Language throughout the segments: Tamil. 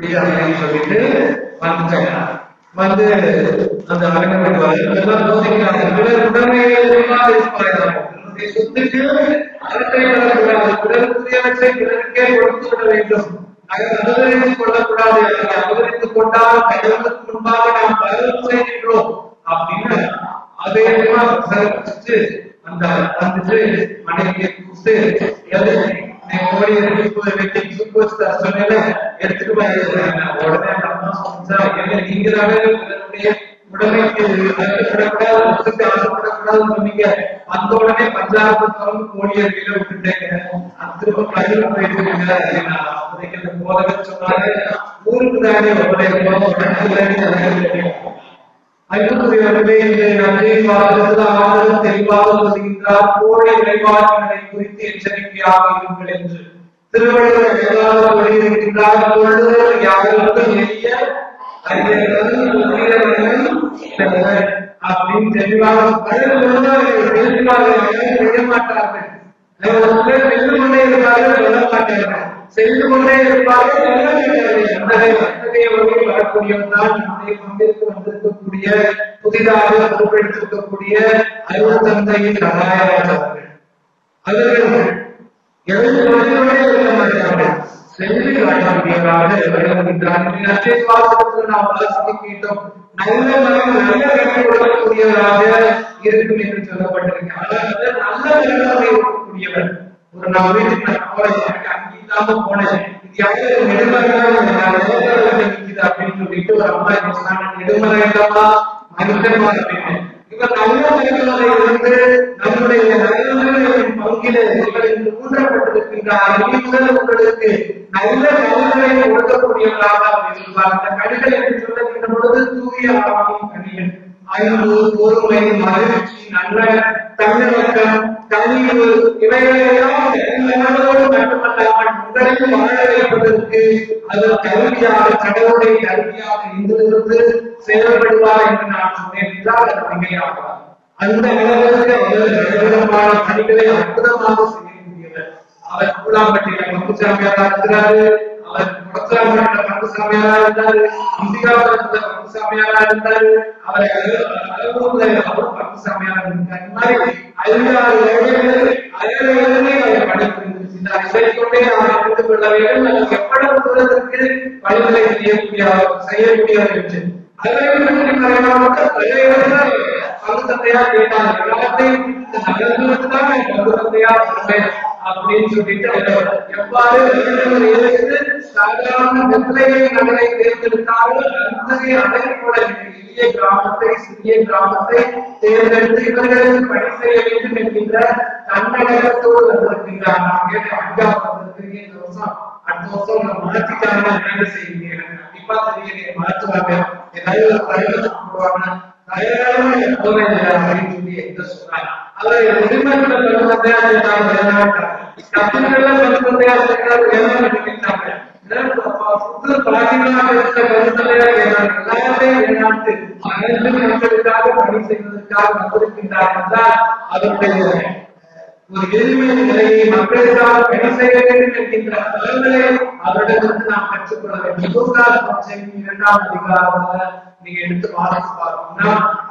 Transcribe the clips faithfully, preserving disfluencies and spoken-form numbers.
அப்படின்னு சொல்லிட்டு வந்துட்டாங்க. வந்து அந்த அரங்கத்துக்கு யோசிக்கிறாங்க, சொத்துக்கு அறத்தை பெறக்கூடாது, பிறருக்குரியவற்றை பிறருக்கே கொடுத்து விட வேண்டும், அபகரித்துக் கொள்ளக்கூடாது, அபகரித்துக் கொண்டால் கடவுளுக்கு முன்பாக நாம் பலரும் செய்கின்றோம் அப்படின்னு அதே வச்சு அந்த வந்துட்டு மனைவியை கூப்பிட்டு எடுத்துட்டு போயிருக்காங்க. உடனே அந்த அம்மா சொன்னா, நீங்க தானே உடமைக்கு ஆசைப்படக்கூடாது ஆசைப்படக்கூடாதுன்னு சொன்னீங்க, அந்த உடனே பஞ்சாபத்து திறந்து கோழியை கீழே விட்டுட்டேங்க, திரும்ப கையில போயிட்டு அப்படின்னா போதகர் சொன்னாரு, ஊருக்கு தானே தெளிவாக சொல்கின்றார். கோடை விளைவாக்கினை குறித்து எச்சரிக்கையாக இருங்கள் என்று திருவள்ளுவர் ஏதாவது வெளியிருக்கின்றார். யாருக்கும் எளிய அப்படின்னு தெளிவாக செய்ய மாட்டார்கள். சென்று கொண்டே இருப்பார்கள், சொல்ல மாட்டார்கள், சென்று கொண்டே இருப்பார்கள், அத்தகைய வகையில் வரக்கூடியவர்தான் நம்முடைய பங்கிற்கு வந்திருக்கக்கூடிய புதிதாக பொறுப்பெடுத்திருக்கக்கூடிய அருள் தந்தையின் கதாயராஜர்கள். அவர்கள் எதிர்த்து இருக்க மாட்டார்கள், சென்று காட்டக்கூடியவராக விளங்குகின்றார். நாம் வாசித்து கேட்டோம், நல்ல மனம் நல்ல கல்வி கொடுக்கக்கூடியவராக இருக்கும் என்று சொல்லப்பட்டிருக்கிறது. அதாவது நல்ல நிலைமை இருக்கக்கூடியவர். ஒரு நான் வீட்டுக்கு நான் போறேன், எனக்கு அங்கே இல்லாம போனேன், இது யாரும் நெடுமறைக்குது அப்படின்னு சொல்லிட்டு ஒரு அம்மா சொன்னாங்க, நெடுமறை இல்லமா மனிதமா அப்படின்னு. இவர் நல்ல நிலைமையில இருந்து நம்முடைய நல்ல பங்கில இவர் இன்று ஊன்றப்பட்டிருக்கின்றார். உங்களுக்கு நல்ல கல்விகளை கொடுக்கக்கூடியவராக இருப்பார். அந்த கனிகள் என்று சொல்லுகின்ற பொழுது தூய ஆவியின் கனிகள், அன்பு, பொறுமை, மகிழ்ச்சி, நல்ல தன்னடக்கம், கனிவு, இவைகளெல்லாம் மட்டுமல்லாமல் உங்களையும் வாழ வைப்பதற்கு அது கல்வியாக கடவுளுடைய கல்வியாக இங்கிருந்து செயல்படுவார் என்று நான் சொன்னேன் என்றால் அது மிகையாகாது. அந்த அளவிற்கு அவர் பணிகளை அற்புதமாக செய்யக்கூடியவர். அவர் கூழாம்பட்டியில பங்குசாமியாரா இருக்கிறாரு, அவர் முடத்தாம்பட்டியில பங்குசாமியாரா இருந்தாரு, இந்தியாவில பங்குசாமியாரா இருந்தாரு, அவர் அலுவலகத்துல அவர் பங்குசாமியாரா இருந்தார். இந்த மாதிரி ஐந்தாறு வருடங்கள் அயல்வர்களே அவர் படித்திருந்தார். இதை கொண்டே அவர் அறிந்து கொள்ள வேண்டும், நமக்கு எவ்வளவு தூரத்திற்கு பணிகளை செய்யக்கூடிய செய்யக்கூடியவர் என்று பங்குத்தந்தையா கேட்டாங்க. எல்லாத்தையும் பங்குத்தந்தையா சொன்னேன் அப்படின்னு சொல்லிட்டு எவ்வாறு சாதாரண வெற்றிலை நகரை தேர்ந்தெடுத்தாலும் அத்தகைய அடைப்போட எளிய கிராமத்தை சிறிய கிராமத்தை தேர்ந்தெடுத்து இவர்களுக்கு பணி செய்ய வேண்டும் என்கின்ற தன்னடக்கத்தோடு வந்திருக்கின்றார். நான் கேட்டேன், அஞ்சாவது வந்திருக்கீங்க, இந்த வருஷம் அடுத்த வருஷம் நம்ம மாற்றிக்காம என்ன செய்வீங்க? எனக்கு கண்டிப்பா தெரியல, மாற்றுவாங்க, ஏதாவது போடுவாங்க, அப்படின்னு சொல்லி எந்த சொன்னாங்க. அவர் உரிமைக்குள்ள பங்குத்தந்தையா சேர்ந்தாங்க, கத்துக்கள்ல பங்குத்தந்தையா சேர்ந்தாங்க, வேணாங்க புது பாதிகளாக இருந்த பங்குத்தந்தையா கேட்டாங்க. எல்லாத்தையும் வேணாட்டு அனைத்து மக்களுக்காக பணி செய்வதற்காக வந்திருக்கின்றார் என்றால் அவருடைய ஒரு எளிமை நிலையை மக்களுக்காக பணி செய்ய வேண்டும் என்கின்ற பலன்களை அவரிடமிருந்து நாம் கற்றுக்கொள்ள வேண்டும். இரண்டாம் அதிகாரமாக நீங்க எடுத்து வாசித்து பார்க்கணும்னா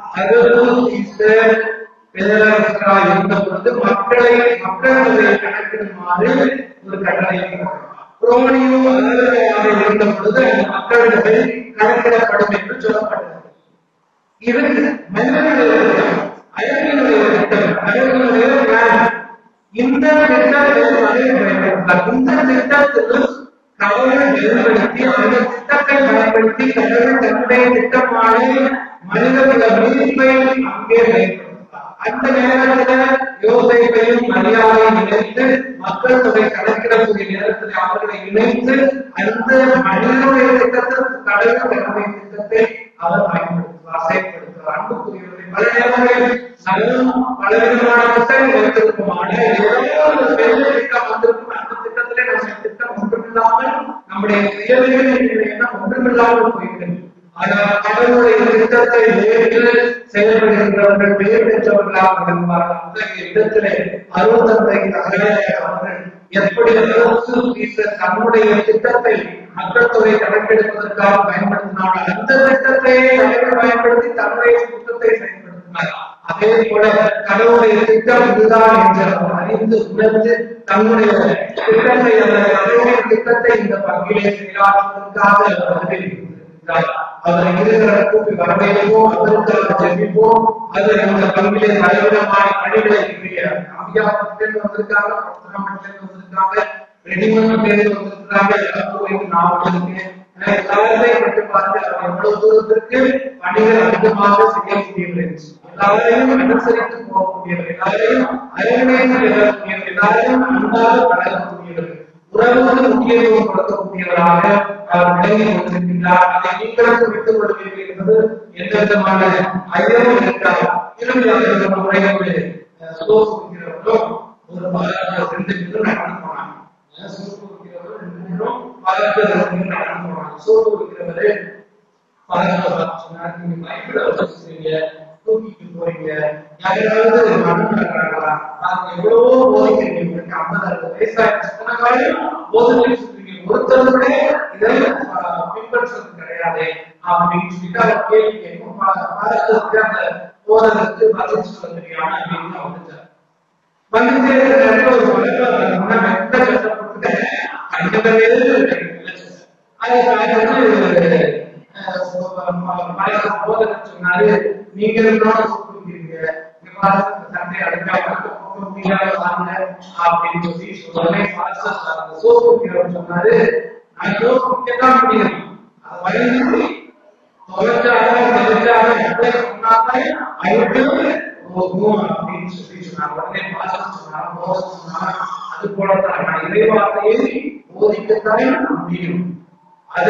இருந்த பொழுது மக்களை மக்கள் தொகையை கணக்கிடுமாறு ஒரு கட்டளை புரோனியும் இருந்த பொழுது அந்த மக்கள் தொகை கணக்கிடப்படும் என்று சொல்லப்பட்டது. இது மனிதனுடைய அயற்கையினுடைய திட்டம், அயற்கையினுடைய பிளான். இந்த திட்டத்தில் இந்த திட்டத்தில் கடவுளை வெளிப்படுத்தி அந்த திட்டத்தை பயன்படுத்தி கடவுள் தன்னுடைய திட்டமான மனிதனுடைய மீட்பை அங்கே வைத்திருந்தார். அந்த நேரத்தில் யோசேப்பையும் மரியாதையும் இணைத்து மக்கள் தொகை கணக்கிடக்கூடிய நேரத்தில் அவர்களை இணைத்து அந்த மனிதனுடைய திட்டத்திற்கு கடவுள் தன்னுடைய திட்டத்தை அவர் பயன்படுத்துவார், செயல்படுத்துவார். அன்புக்குரியவர்களை பல நேரங்களில் நகரும் பலவிதமான திட்டங்கள் வைத்திருக்கும், ஆனால் ஏதோ ஒரு பெரிய திட்டம் வந்திருக்கும். அந்த திட்டத்திலே நம்ம திட்டம் ஒன்றுமில்லாமல் நம்முடைய செயல்கள் எண்ணம் ஒன்றுமில்லாமல் போய்விடும். ஆனால் கடவுளுடைய திட்டத்தை ஏற்று செயல்படுகின்றவர்கள் பெயர் பெற்றவர்களாக விரும்புவார்கள். அத்தகைய இடத்திலே அருள் தந்தை அவர்கள் எப்படி தன்னுடைய திட்டத்தை மக்கள் தொகை கணக்கெடுப்பதற்காக பயன்படுத்தினார், அந்த திட்டத்தையே தலைவர் பயன்படுத்தி தன்னுடைய திட்டத்தை செயல்படுத்தினார். அதே போல கடவுளுடைய திட்டம் இதுதான் என்று அவர் அறிந்து உணர்ந்து தன்னுடைய திட்டத்தை கடவுளுடைய திட்டத்தை இந்த பங்கிலே செயலாற்றுவதற்காக வருகிறார். அவரை இருவரை கூப்பி வரவேற்போம், அதற்காக ஜெபிப்போம். அது இந்த பங்கிலே பலவிதமான பணிகளை அம்பியாபத்திலிருந்து வந்திருக்காங்க, பத்திரமட்டிலிருந்து வந்திருக்காங்க, ரெடிமேட் வந்திருக்கிறாங்க. எல்லாரையும் பற்றி பார்த்து அவர் எவ்வளவு தூரத்திற்கு பணிகள் அதிகமாக செய்யக்கூடியவர்கள், எல்லாரையும் அனுசரித்து போகக்கூடியவர்கள், எல்லாரையும் அரவணைத்து செல்லக்கூடியவர்கள், எல்லாரையும் அன்பாக பழகக்கூடியவர்கள், உறவுக்கு முக்கியத்துவம் கொடுக்கக்கூடியவராக அவர் விளங்கி கொண்டிருக்கின்றார். அதை நீங்களுக்கு விட்டுக் கொள்வீர்கள் என்பது எந்த விதமான ஐயமும் இருக்காது. இறுதியாக முறையோடு சோசுகிறவர்களும் ஒரு பாராட்டு ரெண்டு பேரும் நடந்து போனாங்க. சோசுகிறவர்கள் ரெண்டு பேரும் பாராட்டு நடந்து போனாங்க. சோசுகிறவரு பாராட்டு சொன்னார், நீங்க பைபிள வச்சுக்கிறீங்க, தூக்கிட்டு போறீங்க, யாராவது நடக்கிறாங்களா, நாங்க எவ்வளவோ போதிக்கிறீங்க, ஐம்பது அறுபது வயசாக போதிச்சு ஒருத்தருடைய இதை பின்பற்றது கிடையாது அப்படின்னு சொல்லிட்டு அவர் கேள்வி கேட்கும். பாரதத்துக்கு அந்த போதலுக்கு பதில் சொல்ல தெரியாம அப்படின்னு வந்துட்டார். வந்து ஒரு வழக்கம் கஷ்டப்பட்டு அது போதல் சொன்னாரு, நீங்க சண்டை அடைக்காம அப்படின்னு சொல்லி சொன்னாரு. நான் யோசிக்கத்தான் முடியும், வயசு தொலைச்சாக அப்படின்னு சொல்லி சொன்னார். உடனே பாசம் சொன்னார், அது போலத்தான் நான் இறைவார்த்தையை போதிக்கத்தானே முடியும். அதே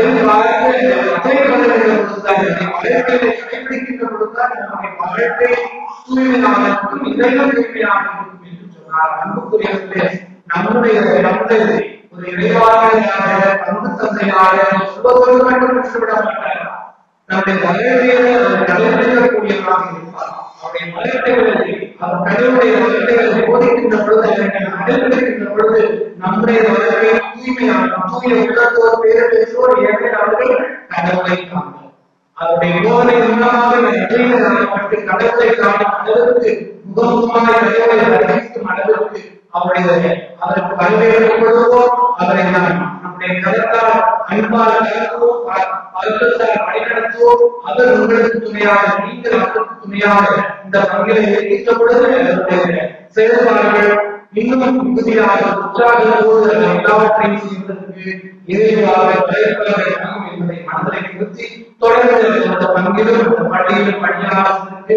கடைபிடிக்கின்ற பொழுதுதான் நம்முடைய வாழ்க்கை தூய்மையாக இருக்கும், இதெல்லாம் தூய்மையாக இருக்கும் என்று சொன்னார். அன்புக்குரியவர்களே, நம்முடைய தந்தை ஒரு இறைவார்த்தையாக பங்கு தந்தையாக சொல்வதோடு மட்டும் விட்டுவிட மாட்டார். நம்முடைய வாழ்க்கையை கடைபிடிக்கக்கூடியவராக இருப்பார். அவருடைய வாழ்க்கைகளை அவர் கடவுளுடைய வாழ்க்கைகளை போதிக்கின்ற பொழுது, கடைபிடிக்கின்ற பொழுது நம்முடைய வாழ்க்கையை தூய்மையாக தூய உள்ளத்தோர் பேர பேசோடு ஏற்ற அவர்கள் கடவுளை காண்பார். அவருடைய யோகனை மூலமாக கடவுளை காணும் அளவிற்கு முகமுகமாக கடவுளை ரசிக்கும் அளவிற்கு அவருடைய அதற்கு வரவேற்படுவோம். அவரை நாம் நம்முடைய கருத்தால் அன்பால் நடத்துவோம், பழக்கத்தால் வழிநடத்துவோம். அவர் உங்களுக்கு துணையாக, நீங்கள் அவருக்கு துணையாக இந்த பங்கிலை இருக்கின்ற பொழுது அவருடைய செயல்பாடுகள் இன்னும் மிகுதியாக உற்சாகத்தோடு எல்லாவற்றையும் செய்வதற்கு இறைவாக பயிர்ப்பாக என்பதை மனதை நிறுத்தி தொடர்ந்து அந்த பங்கிலும் பள்ளியிலும் பணியாளர்களுக்கு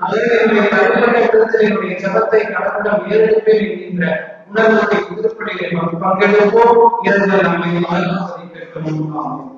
நல்ல சபத்தை கடந்த உயர்த்தேன் என்கின்ற உணர்வுடைய திருப்பணிகளை பங்கெடுப்போம். இரண்டு நம்மை ஆலோசனை கேட்கணும்.